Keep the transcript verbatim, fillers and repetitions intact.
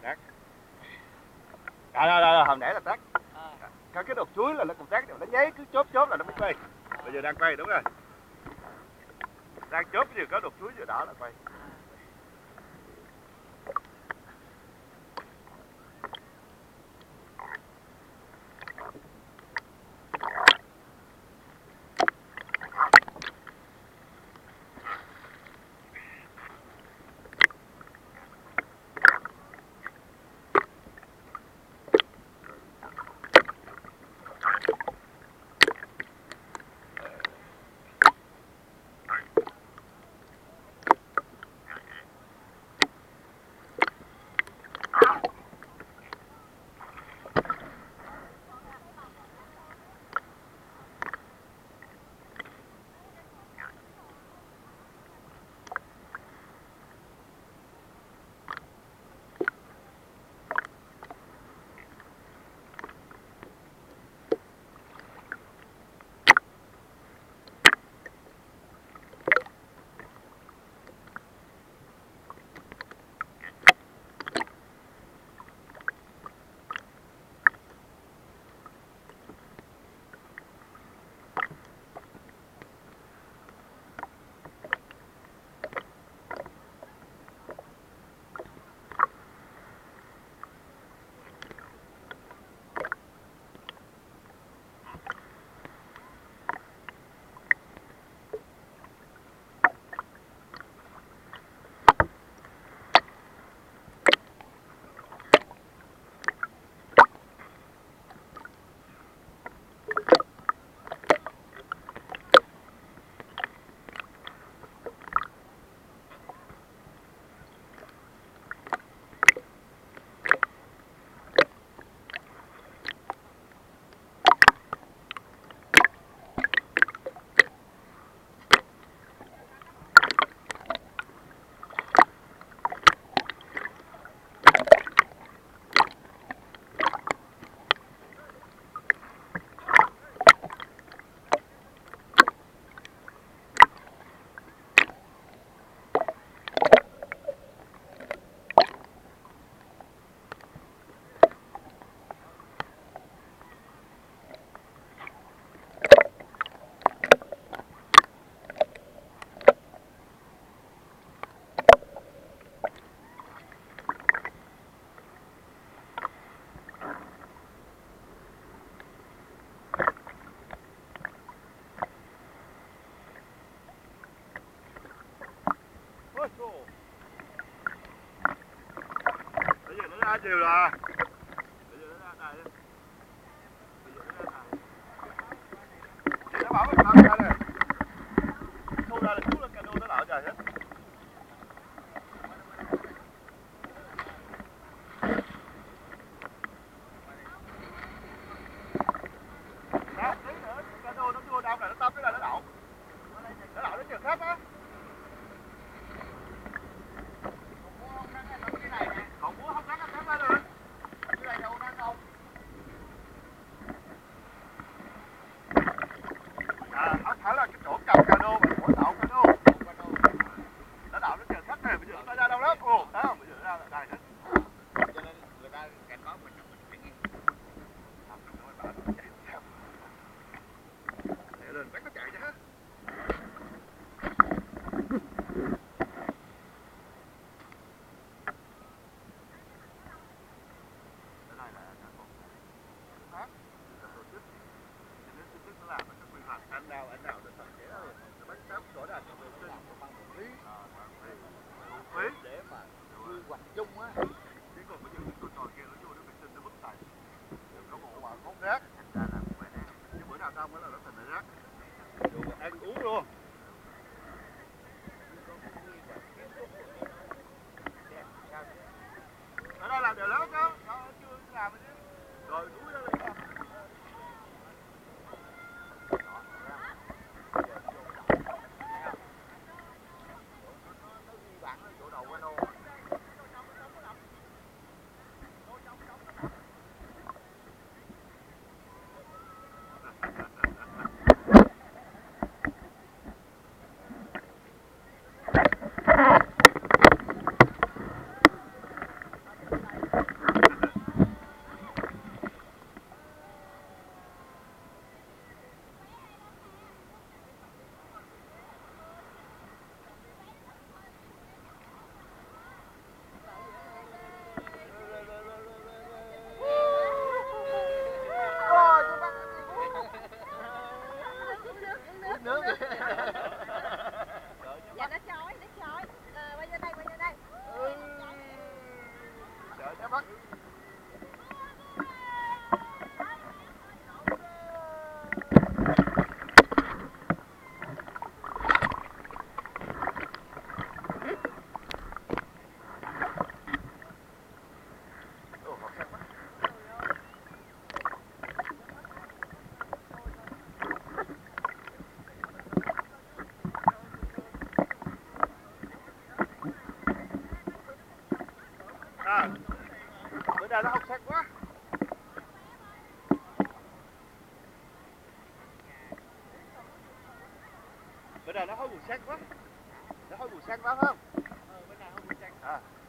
Rác. À, đâu, đâu, hồi nãy là tắt. Cái cái đột chuối là nó còn tắt, nó nháy cứ chốt chốt là nó mới quay. Bây giờ đang quay đúng rồi. Đang chốt vừa có đột chuối vừa đỏ là quay. Bây giờ nó ra chiều rồi. Bây giờ nó ra này đi. Bây giờ nó ra này. Chị nó bảo mình ra đây. Thu ra là chú lên cano nó đảo trời hết. Đó, tí nữa cano nó vô đâu là nó tấp cái là nó đậu. Nó đậu đến trường khắp á. Còn muốn không cắt nó cắt ra được. Cái này đâu nó đâu. À, không phải là cái chỗ cầm cano mà chỗ đậu cano. Nó đậu đến trường khách này, bây giờ nó ra đâu đó. Ồ, thấy không? Bây giờ nó ra là đây nữa. Cho nên người ta cảnh báo mình là mình phải nghe. Không, nó mới bảo nó chạy theo. Để lên bắt nó chạy chứ hết. Anh nào anh nào được thằng trẻ nó bắt sáp chỗ nào cho vệ sinh bằng một phí phí để mà quy hoạch chung á, chứ còn bây giờ những con trò kia nó vô nó vệ sinh nó vứt tài có bộ mà hốt rác thành ra là phải nè, chứ bữa nào xong mới là nó thành rác vô ăn uống luôn. Ở đây làm đều lắm chứ, chưa làm rồi núi đó đi. thôi. Ồ, họ sắc quá. À, bữa nay nó không sắc quá. Bữa nay nó hơi buồn sắc quá. Nó hơi buồn sắc lắm không? Ờ, bên này không bị chặt. À.